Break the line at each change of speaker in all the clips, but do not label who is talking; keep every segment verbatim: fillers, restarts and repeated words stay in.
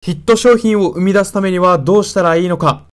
ヒット商品を生み出すためにはどうしたらいいのか。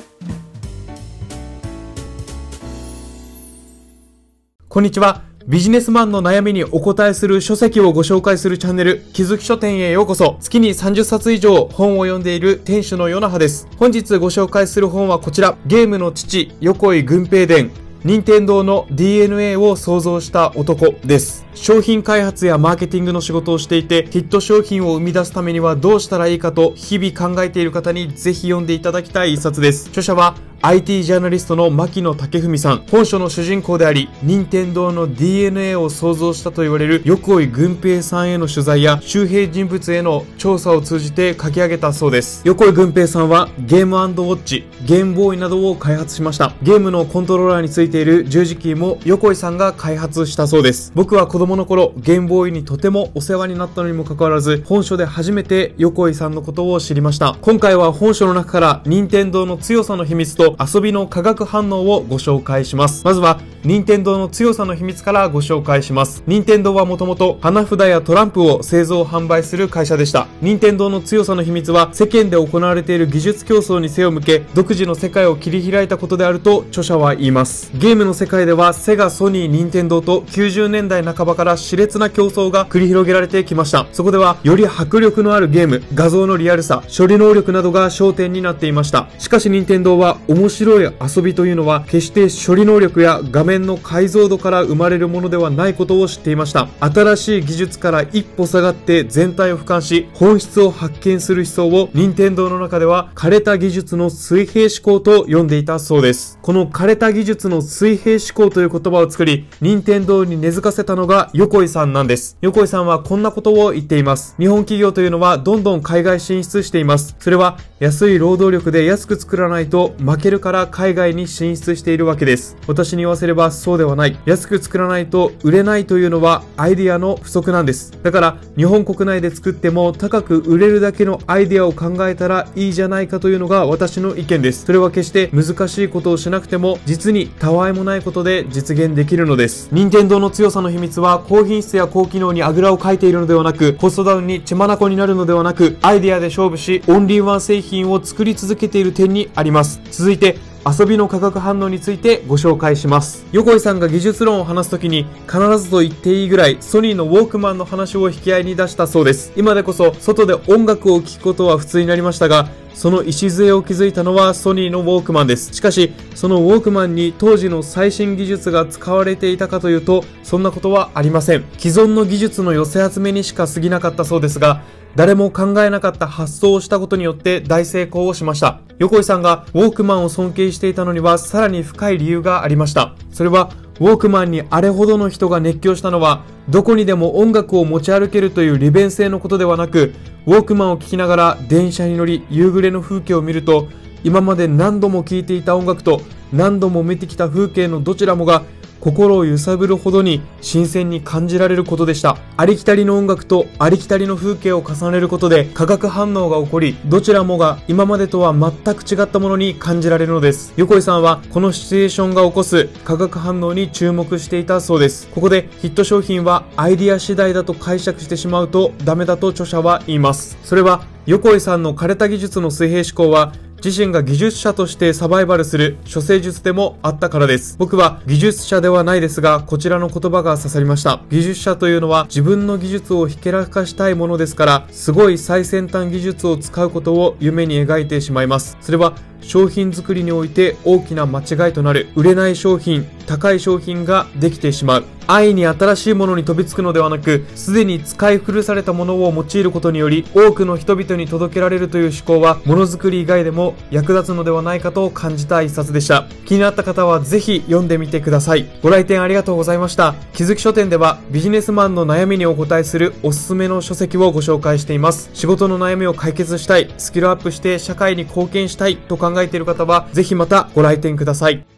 こんにちは。ビジネスマンの悩みにお答えする書籍をご紹介するチャンネル、気づき書店へようこそ。月にさんじゅっさつ以上本を読んでいる店主のヨナハです。本日ご紹介する本はこちら。ゲームの父、横井軍平伝。任天堂の ディーエヌエー を創造した男です。商品開発やマーケティングの仕事をしていて、ヒット商品を生み出すためにはどうしたらいいかと日々考えている方にぜひ読んでいただきたい一冊です。著者はアイティー ジャーナリストの牧野武文さん。本書の主人公であり、任天堂の ディーエヌエー を創造したと言われる横井軍平さんへの取材や周辺人物への調査を通じて書き上げたそうです。横井軍平さんはゲーム&ウォッチ、ゲームボーイなどを開発しました。ゲームのコントローラーについている十字キーも横井さんが開発したそうです。僕は子供の頃、ゲームボーイにとてもお世話になったのにもかかわらず、本書で初めて横井さんのことを知りました。今回は本書の中から任天堂の強さの秘密と遊びの化学反応をご紹介します。まずは任天堂の強さの秘密からご紹介します。任天堂はもともと花札やトランプを製造販売する会社でした。任天堂の強さの秘密は世間で行われている技術競争に背を向け、独自の世界を切り開いたことであると著者は言います。ゲームの世界ではセガ、ソニー、任天堂ときゅうじゅうねんだいなかばから熾烈な競争が繰り広げられてきました。そこではより迫力のあるゲーム、画像のリアルさ、処理能力などが焦点になっていました。しかし任天堂は面白い遊びというのは決して処理能力や画面の解像度から生まれるものではないことを知っていました。新しい技術から一歩下がって全体を俯瞰し、本質を発見する思想を任天堂の中では枯れた技術の水平思考と呼んでいたそうです。この枯れた技術の水平思考という言葉を作り、任天堂に根付かせたのが横井さんなんです。横井さんはこんなことを言っています。日本企業というのはどんどん海外進出しています。それは安い労働力で安く作らないと負けるから海外に進出しているわけです。私に言わせればそうではない。安く作らないと売れないというのはアイデアの不足なんです。だから日本国内で作っても高く売れるだけのアイデアを考えたらいいじゃないかというのが私の意見です。それは決して難しいことをしなくても実にたわいもないことで実現できるのです。任天堂の強さの秘密は高品質や高機能にあぐらをかいているのではなく、コストダウンに血眼になるのではなく、アイデアで勝負しオンリーワン製品を作り続けている点にあります。続いて遊びの化学反応についてご紹介します。横井さんが技術論を話すときに必ずと言っていいぐらいソニーのウォークマンの話を引き合いに出したそうです。今でこそ外で音楽を聴くことは普通になりましたが、その礎を築いたのはソニーのウォークマンです。しかしそのウォークマンに当時の最新技術が使われていたかというと、そんなことはありません。既存の技術の寄せ集めにしか過ぎなかったそうですが、誰も考えなかった発想をしたことによって大成功をしました。横井さんがウォークマンを尊敬していたのにはさらに深い理由がありました。それはウォークマンにあれほどの人が熱狂したのは、どこにでも音楽を持ち歩けるという利便性のことではなく、ウォークマンを聴きながら電車に乗り夕暮れの風景を見ると、今まで何度も聴いていた音楽と何度も見てきた風景のどちらもが心を揺さぶるほどに新鮮に感じられることでした。ありきたりの音楽とありきたりの風景を重ねることで化学反応が起こり、どちらもが今までとは全く違ったものに感じられるのです。横井さんはこのシチュエーションが起こす化学反応に注目していたそうです。ここでヒット商品はアイディア次第だと解釈してしまうとダメだと著者は言います。それは横井さんの枯れた技術の水平思考は自身が技術者としてサバイバルする処世術でもあったからです。僕は技術者ではないですが、こちらの言葉が刺さりました。技術者というのは自分の技術をひけらかしたいものですから、すごい最先端技術を使うことを夢に描いてしまいます。それは商品作りにおいて大きな間違いとなる。売れない商品、高い商品ができてしまう。安易に新しいものに飛びつくのではなく、すでに使い古されたものを用いることにより多くの人々に届けられるという思考はものづくり以外でも役立つのではないかと感じた一冊でした。気になった方はぜひ読んでみてください。ご来店ありがとうございました。気づき書店ではビジネスマンの悩みにお答えするおすすめの書籍をご紹介しています。仕事の悩みを解決したい、スキルアップして社会に貢献したいと考えている方はぜひまたご来店ください。